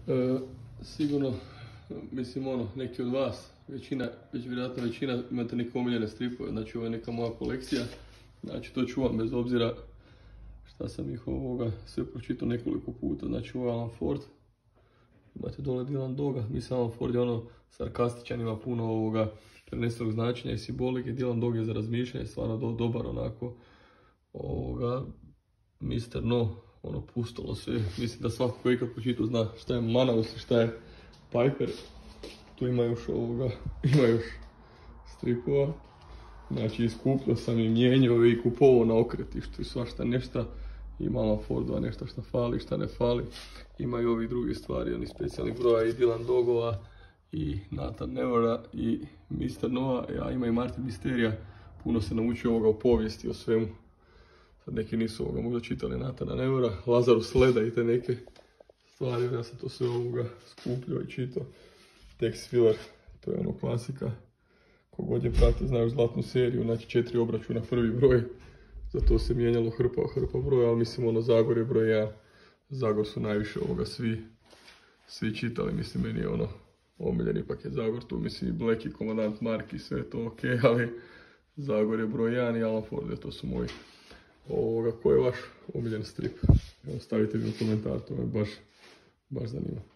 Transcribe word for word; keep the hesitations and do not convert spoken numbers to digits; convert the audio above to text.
E, sigurno, mislim ono, neki od vas, većina, već vjerojatno većina imate neke omiljene stripove, znači ovo je neka moja kolekcija, znači to čuvam bez obzira šta sam ih ovoga sve pročitao nekoliko puta, znači ovo je Alan Ford, imate dole Dylan Doga, mislim Alan Ford je ono sarkastičan, ima puno ovoga prenesenog značenja i simbolike, Dylan Dog je za razmišljanje, stvarno do, dobar onako, ovoga, mister No, ono pustolo sve, mislim da svako ko ikad pročitao zna šta je Manaus i šta je Piper, tu ima još ovoga, ima još stripova, znači iskupio sam i mijenjao i kupovao na okretištu i svašta nešto, ima Alan Fordova nešto šta fali, šta ne fali, ima i ovih drugih stvari, oni specijalnih broja i Dylan Dogova i Nathan Nevera i mister Noa, ja ima i Martin Misterija, puno se naučio ovoga u povijesti o svemu. Sad neki nisu ovoga možda čitali Nathana Nevera, Lazarus Leda i te neke stvari, ja sam to sve ovoga skupljio i čitao. Tex Willer, to je ono klasika, kogod je pratio znaju zlatnu seriju, znači četiri obračuna prvi broj, za to se mijenjalo hrpa, hrpa broja, ali mislim ono Zagor je broj jedan, Zagor su najviše ovoga svi, svi čitali, mislim meni je ono omiljeni paket Zagor, tu mislim i Black i Komandant Mark i sve to ok, ali Zagor je broj jedan i Alan Ford, to su moji. Ovoga, ko je vaš omiljen strip? Evo, stavite mi u komentar, to me baš, baš zanima.